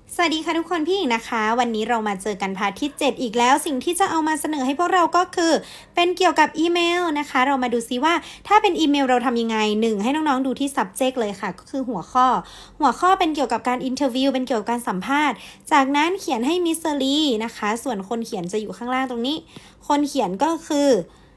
สวัสดีค่ะทุกคนพี่หญิงนะคะวันนี้เรามาเจอกันพาร์ทที่7อีกแล้วสิ่งที่จะเอามาเสนอให้พวกเราก็คือเป็นเกี่ยวกับอีเมลนะคะเรามาดูซิว่าถ้าเป็นอีเมลเราทำยังไง1ให้น้องๆดูที่ subject เลยค่ะก็คือหัวข้อเป็นเกี่ยวกับการ interview เป็นเกี่ยวกับการสัมภาษณ์จากนั้นเขียนให้ Mystery นะคะส่วนคนเขียนจะอยู่ข้างล่างตรงนี้คนเขียนก็คือ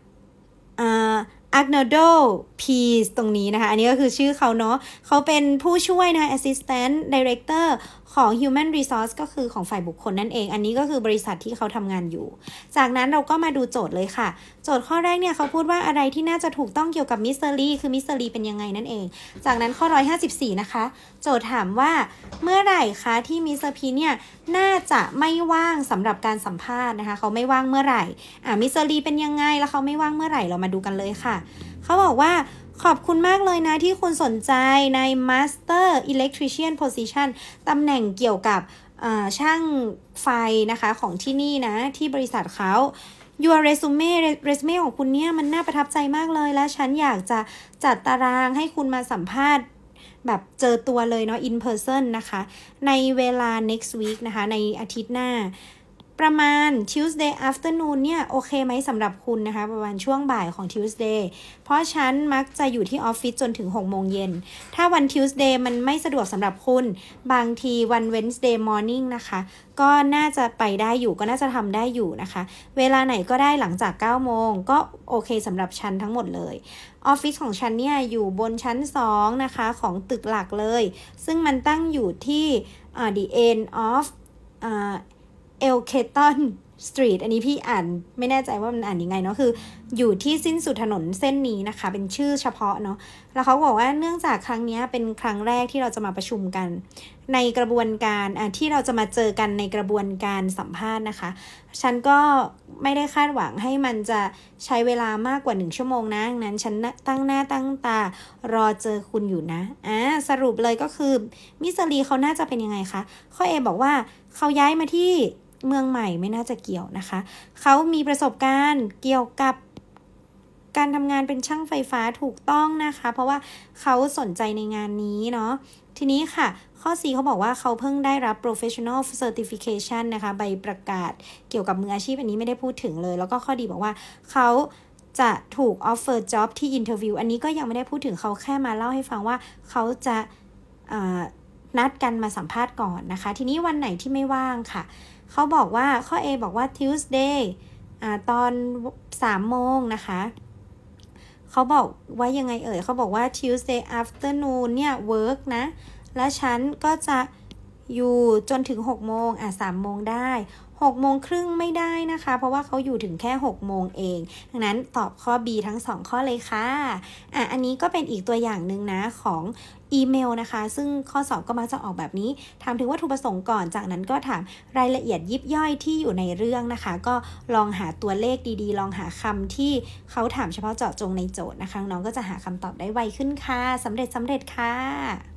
Agnaldo Peace ตรงนี้นะคะอันนี้ก็คือชื่อเขาเนาะเขาเป็นผู้ช่วยนะคะ Assistant Director ของ Human Resource ก็คือของฝ่ายบุคคลนั่นเองอันนี้ก็คือบริษัทที่เขาทำงานอยู่จากนั้นเราก็มาดูโจทย์เลยค่ะโจทย์ข้อแรกเนี่ยเขาพูดว่าอะไรที่น่าจะถูกต้องเกี่ยวกับ Mystery คือ Mystery เป็นยังไงนั่นเองจากนั้นข้อ154นะคะโจทย์ถามว่าเมื่อไหร่คะที่ Mr. P เนี่ยน่าจะไม่ว่างสำหรับการสัมภาษณ์นะคะเขาไม่ว่างเมื่อไหร่Mystery เป็นยังไงแล้วเขาไม่ว่างเมื่อไหร่เรามาดูกันเลยค่ะเขาบอกว่าขอบคุณมากเลยนะที่คุณสนใจใน Master Electrician Position ตำแหน่งเกี่ยวกับช่างไฟนะคะของที่นี่นะที่บริษัทเขา Your resume ของคุณเนี่ยมันน่าประทับใจมากเลยและฉันอยากจะจัดตารางให้คุณมาสัมภาษณ์แบบเจอตัวเลยเนาะ in person นะคะในเวลา next week นะคะในอาทิตย์หน้าประมาณ Tuesday afternoon เนี่ยโอเคไหมสำหรับคุณนะคะประมาณช่วงบ่ายของ Tuesday เพราะฉันมักจะอยู่ที่ออฟฟิศจนถึง6 โมงเย็นถ้าวัน Tuesday มันไม่สะดวกสำหรับคุณบางทีวัน Wednesday morning นะคะก็น่าจะไปได้อยู่ก็น่าจะทำได้อยู่นะคะเวลาไหนก็ได้หลังจาก9 โมงก็โอเคสำหรับฉันทั้งหมดเลยออฟฟิศของฉันเนี่ยอยู่บนชั้น2นะคะของตึกหลักเลยซึ่งมันตั้งอยู่ที่the end of Elkerton Street อันนี้พี่อ่านไม่แน่ใจว่ามันอ่านยังไงเนาะคืออยู่ที่สิ้นสุดถนนเส้นนี้นะคะเป็นชื่อเฉพาะเนาะแล้วเขาบอกว่าเนื่องจากครั้งนี้เป็นครั้งแรกที่เราจะมาประชุมกันในกระบวนการที่เราจะมาเจอกันในกระบวนการสัมภาษณ์นะคะฉันก็ไม่ได้คาดหวังให้มันจะใช้เวลามากกว่า1 ชั่วโมงนะนั้นฉันตั้งหน้าตั้งตารอเจอคุณอยู่นะสรุปเลยก็คือมิสลีเขาน่าจะเป็นยังไงคะข้อ A บอกว่าเขาย้ายมาที่เมืองใหม่ไม่น่าจะเกี่ยวนะคะเขามีประสบการณ์เกี่ยวกับการทำงานเป็นช่างไฟฟ้าถูกต้องนะคะเพราะว่าเขาสนใจในงานนี้เนาะทีนี้ค่ะข้อ C เขาบอกว่าเขาเพิ่งได้รับ professional certification นะคะใบประกาศเกี่ยวกับมืออาชีพอันนี้ไม่ได้พูดถึงเลยแล้วก็ข้อดีบอกว่าเขาจะถูก offer job ที่ interview อันนี้ก็ยังไม่ได้พูดถึงเขาแค่มาเล่าให้ฟังว่าเขาจะนัดกันมาสัมภาษณ์ก่อนนะคะทีนี้วันไหนที่ไม่ว่างค่ะเขาบอกว่าข้อ A บอกว่า Tuesday ตอน 3 โมงนะคะเขาบอกว่ายังไงเขาบอกว่า Tuesday afternoon เนี่ย work นะและฉันก็จะอยู่จนถึง6 โมง3 โมงได้6 โมงครึ่งไม่ได้นะคะเพราะว่าเขาอยู่ถึงแค่6 โมงเองดังนั้นตอบข้อ B ทั้ง2ข้อเลยค่ะอันนี้ก็เป็นอีกตัวอย่างหนึ่งนะของอีเมลนะคะซึ่งข้อสอบก็มักจะออกแบบนี้ถามถึงวัตถุประสงค์ก่อนจากนั้นก็ถามรายละเอียดยิบย่อยที่อยู่ในเรื่องนะคะก็ลองหาตัวเลขดีๆลองหาคำที่เขาถามเฉพาะเจาะจงในโจทย์นะคะน้องก็จะหาคำตอบได้ไวขึ้นค่ะสำเร็จค่ะ